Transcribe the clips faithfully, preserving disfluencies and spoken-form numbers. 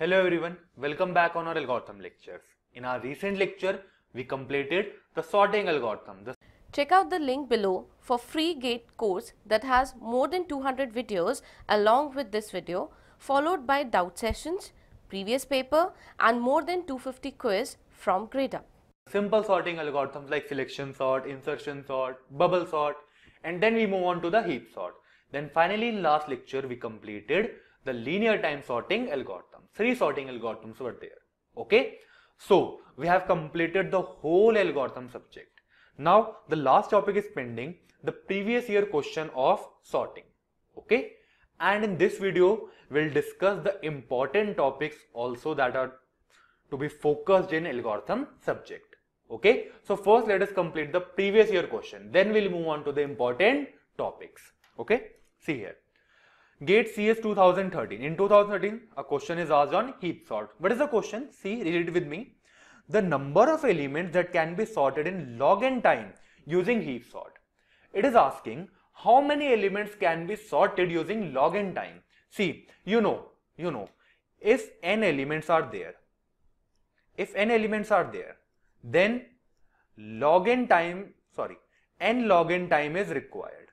Hello everyone, welcome back on our algorithm lectures. In our recent lecture, we completed the sorting algorithm. The Check out the link below for free GATE course that has more than two hundred videos along with this video, followed by doubt sessions, previous paper and more than two hundred fifty quiz from GradeUp. simple sorting algorithms like selection sort, insertion sort, bubble sort, and then we move on to the heap sort. Then finally in last lecture, we completed the linear time sorting algorithm. Three sorting algorithms were there. Okay, so we have completed the whole algorithm subject. Now the last topic is pending, the previous year question of sorting. Okay, and in this video we'll discuss the important topics also that are to be focused in algorithm subject. Okay, so first let us complete the previous year question, then we'll move on to the important topics. Okay, see here, GATE C S two thousand thirteen. In two thousand thirteen, a question is asked on heap sort. What is the question? See, read it with me. The number of elements that can be sorted in log n time using heap sort. It is asking how many elements can be sorted using log n time. See, you know, you know, if n elements are there, if n elements are there, then log n time, sorry, n log n time is required.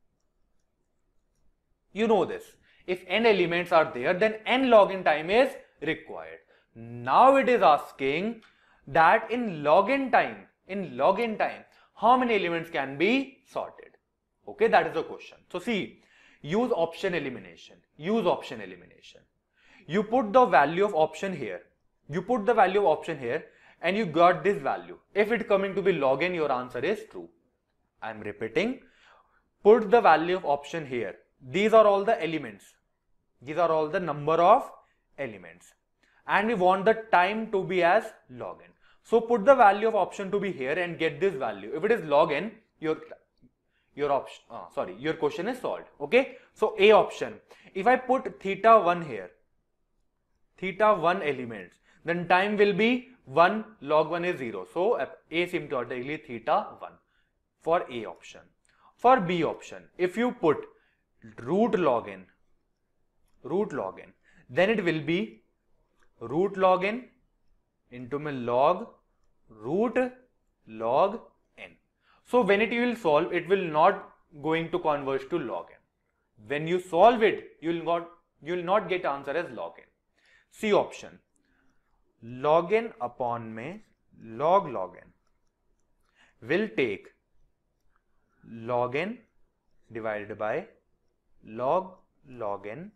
You know this. If n elements are there, then n log n time is required. Now it is asking that in log n time, in log n time, how many elements can be sorted? Okay, that is the question. So see, use option elimination. Use option elimination. You put the value of option here. You put the value of option here and you got this value. If it coming to be log n, your answer is true. I am repeating. Put the value of option here. These are all the elements. These are all the number of elements. And we want the time to be as log n. So put the value of option to be here and get this value. If it is log n, your your option, uh, sorry, your question is solved. Okay. So A option. If I put theta one here, theta one elements, then time will be one, log one is zero. So asymptotically theta one for A option. For B option, if you put root log n, root log n, then it will be root log n into my log root log n. So when it will solve, it will not going to converge to log n. When you solve it, you will not you will not get answer as log n. C option, log n upon में log log n will take log n divided by log log n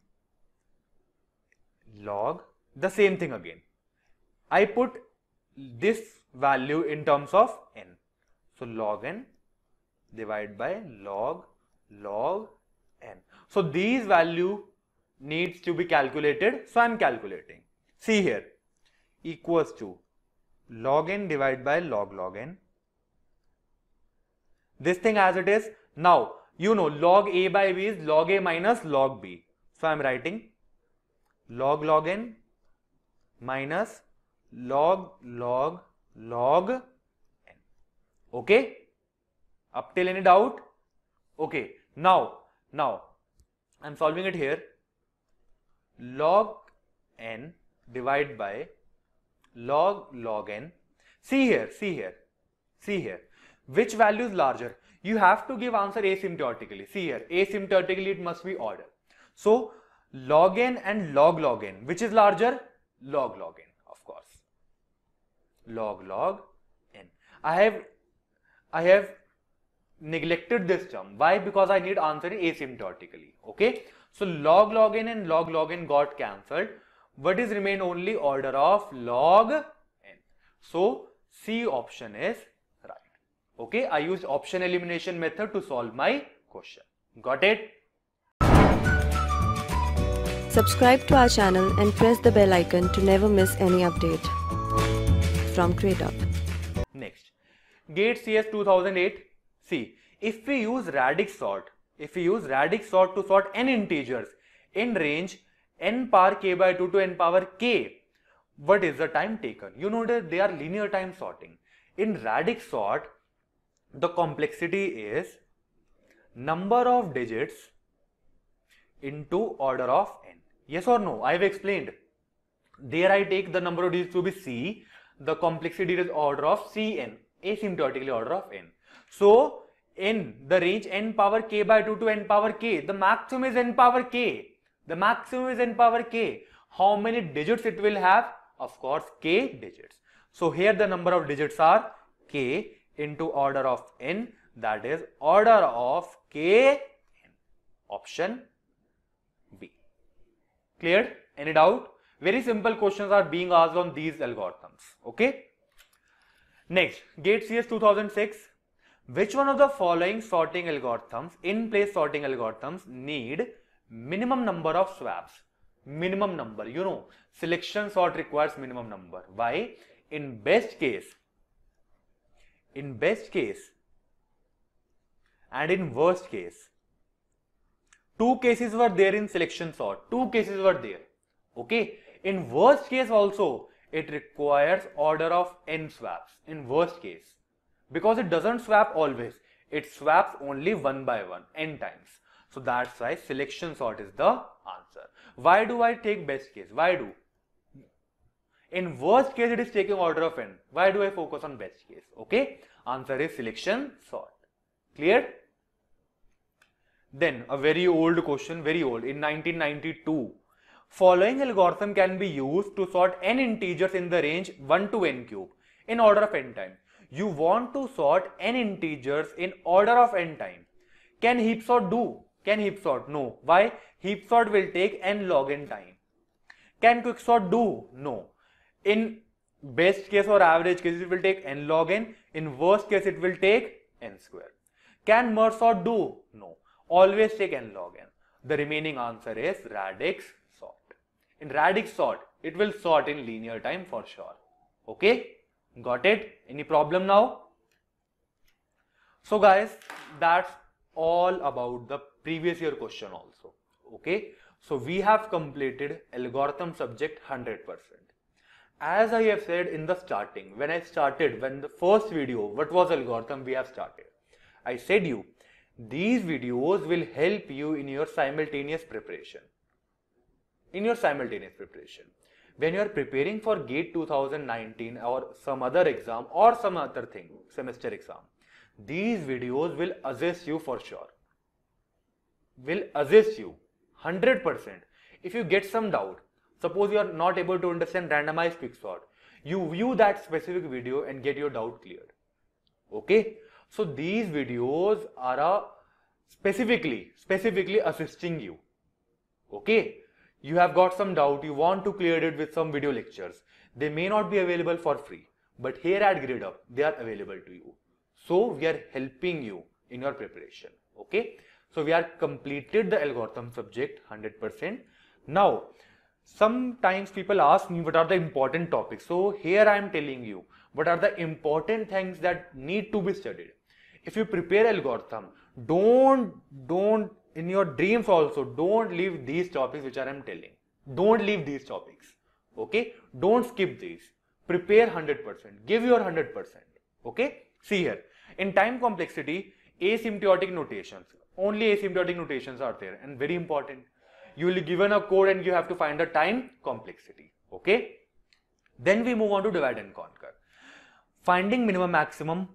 log the same thing again. I put this value in terms of n. So log n divided by log log n. So these value needs to be calculated. So I am calculating. See here, equals to log n divided by log log n. This thing as it is. Now you know log a by b is log a minus log b. So I am writing log log n minus log log log n. Okay, up till any doubt? Okay, now now I am solving it here. Log n divided by log log n. See here, see here, see here. Which value is larger? You have to give answer asymptotically. See here, asymptotically it must be order. So log n and log log n, which is larger? Log log n, of course. Log log n. I have I have neglected this term. Why? Because I need answer asymptotically. Okay. So log log n and log log n got cancelled. What is remain? Only order of log n. So C option is right. Okay. I used option elimination method to solve my question. Got it? Subscribe to our channel and press the bell icon to never miss any update from GradeUp. Next, GATE C S two thousand eight. See, if we use radix sort, if we use radix sort to sort n integers in range n power k by two to n power k, what is the time taken? You know that they are linear time sorting. In radix sort, the complexity is number of digits into order of n. Yes or no? I have explained. There I take the number of digits to be C. The complexity is order of Cn, asymptotically order of n. So in the range n power k by two to n power k, the maximum is n power k. The maximum is n power k. How many digits it will have? Of course, k digits. So here the number of digits are k into order of n, that is order of k n. Option B. Cleared? Any doubt? Very simple questions are being asked on these algorithms. Okay. Next, GATE C S two thousand six. Which one of the following sorting algorithms, in place sorting algorithms, need minimum number of swaps? Minimum number. You know, selection sort requires minimum number. Why? In best case, in best case and in worst case, two cases were there in selection sort. Two cases were there. Okay. In worst case also, it requires order of n swaps. In worst case. Because it doesn't swap always. It swaps only one by one, n times. So that's why selection sort is the answer. Why do I take best case? Why do? In worst case, it is taking order of n. Why do I focus on best case? Okay. Answer is selection sort. Clear? Then a very old question, very old. In nineteen ninety-two, following algorithm can be used to sort n integers in the range one to n cube in order of n time. You want to sort n integers in order of n time. Can heap sort do? Can heap sort? No. Why? Heap sort will take n log n time. Can quick sort do? No. In best case or average case, it will take n log n. In worst case, it will take n square. Can merge sort do? No. Always take n log n. The remaining answer is radix sort. In radix sort, it will sort in linear time for sure. Okay? Got it? Any problem now? So guys, that's all about the previous year question also. Okay? So we have completed algorithm subject one hundred percent. As I have said in the starting, when I started, when the first video, what was algorithm we have started? I said you, these videos will help you in your simultaneous preparation. In your simultaneous preparation. When you are preparing for GATE two thousand nineteen or some other exam or some other thing, semester exam, these videos will assist you for sure. Will assist you one hundred percent. If you get some doubt, suppose you are not able to understand randomized quicksort, you view that specific video and get your doubt cleared. Okay? So these videos are uh, specifically, specifically assisting you. Okay? You have got some doubt, you want to clear it with some video lectures. They may not be available for free, but here at GradeUp, they are available to you. So we are helping you in your preparation. Okay? So we are completed the algorithm subject one hundred percent. Now, sometimes people ask me what are the important topics. So here I am telling you what are the important things that need to be studied. If you prepare algorithm, don't, don't, in your dreams also, don't leave these topics which I am telling. Don't leave these topics. Okay? Don't skip these. Prepare one hundred percent. Give your one hundred percent. Okay? See here. In time complexity, asymptotic notations. Only asymptotic notations are there and very important. You will be given a code and you have to find the time complexity. Okay? Then we move on to divide and conquer. Finding minimum maximum,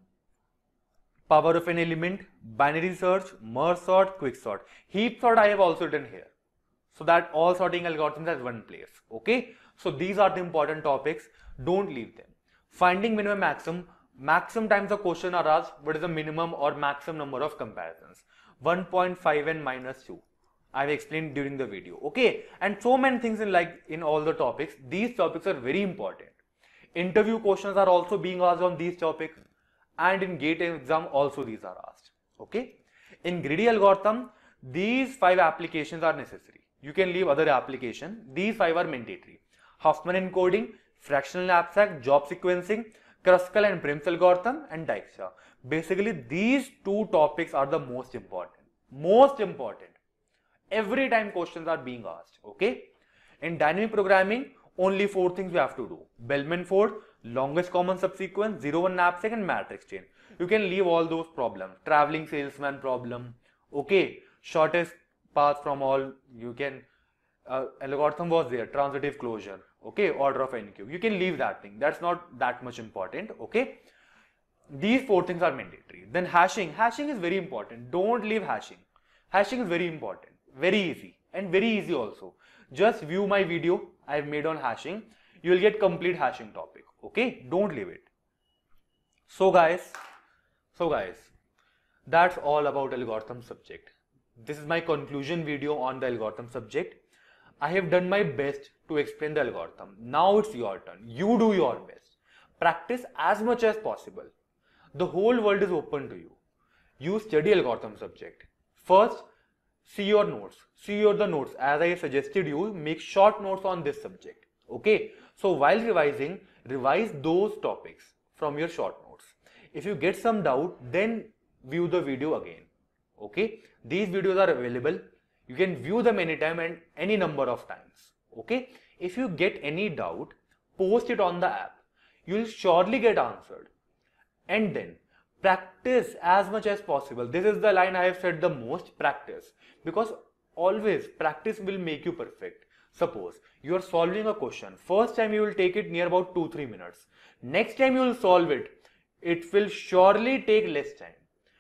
power of an element, binary search, merge sort, quick sort. Heap sort I have also done here. So that all sorting algorithms has one place. Okay? So these are the important topics. Don't leave them. Finding minimum maximum. Maximum times the question are asked, what is the minimum or maximum number of comparisons? one point five n minus two. I have explained during the video. Okay? And so many things in like in all the topics. These topics are very important. Interview questions are also being asked on these topics. And in GATE exam also these are asked. Okay? In greedy algorithm, these five applications are necessary. You can leave other application. These five are mandatory. Huffman encoding, fractional knapsack, job sequencing, Kruskal and Prim's algorithm, and Dijkstra. Basically, these two topics are the most important. Most important. Every time questions are being asked. Okay? In dynamic programming, only four things we have to do. Bellman-Ford, longest common subsequence, zero one knapsack, and matrix chain. You can leave all those problems. Traveling salesman problem. Okay? Shortest path from all. You can. Uh, algorithm was there. Transitive closure. Okay, order of n cube. You can leave that thing. That's not that much important. Okay. These four things are mandatory. Then hashing. Hashing is very important. Don't leave hashing. Hashing is very important. Very easy. And very easy also. Just view my video I have made on hashing. You will get complete hashing topic. Okay. Don't leave it. So guys. So guys. That's all about algorithm subject. This is my conclusion video on the algorithm subject. I have done my best to explain the algorithm. Now it's your turn. You do your best. Practice as much as possible. The whole world is open to you. You study algorithm subject. First, see your notes. See your the notes. As I suggested you, make short notes on this subject. Okay. So while revising, revise those topics from your short notes. If you get some doubt, then view the video again. Okay. These videos are available. You can view them anytime and any number of times. Okay. If you get any doubt, post it on the app. You will surely get answered. And then practice as much as possible. This is the line I have said the most, practice. Because always practice will make you perfect. Suppose you are solving a question. First time you will take it near about two to three minutes. Next time you will solve it, it will surely take less time.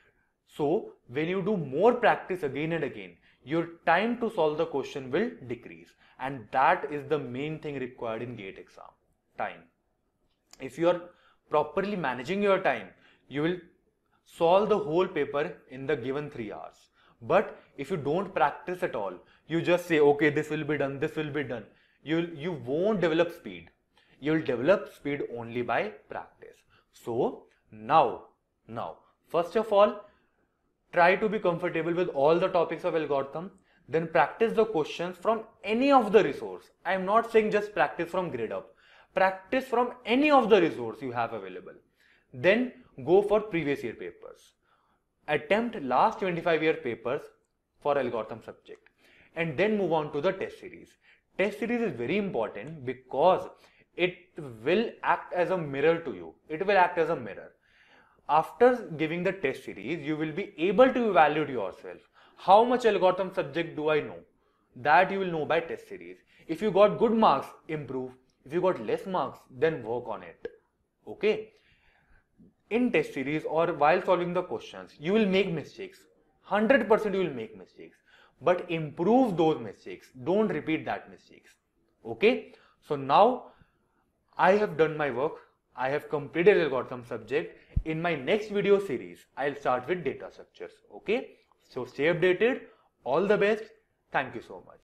So when you do more practice again and again, your time to solve the question will decrease. And that is the main thing required in GATE exam. Time. If you are properly managing your time, you will solve the whole paper in the given three hours. But if you don't practice at all, you just say, okay, this will be done, this will be done. You, you won't develop speed. You will develop speed only by practice. So now, now, first of all, try to be comfortable with all the topics of algorithm. Then practice the questions from any of the resource. I am not saying just practice from GradeUp. Practice from any of the resource you have available. Then go for previous year papers. Attempt last twenty-five year papers for algorithm subject. And then move on to the test series. Test series is very important because it will act as a mirror to you. It will act as a mirror. After giving the test series, you will be able to evaluate yourself. How much algorithm subject do I know? That you will know by test series. If you got good marks, improve. If you got less marks, then work on it. Okay. In test series or while solving the questions, you will make mistakes. one hundred percent you will make mistakes. But improve those mistakes. Don't repeat that mistakes. Okay. So now I have done my work. I have completed algorithm subject. In my next video series, I'll start with data structures. Okay. So stay updated. All the best. Thank you so much.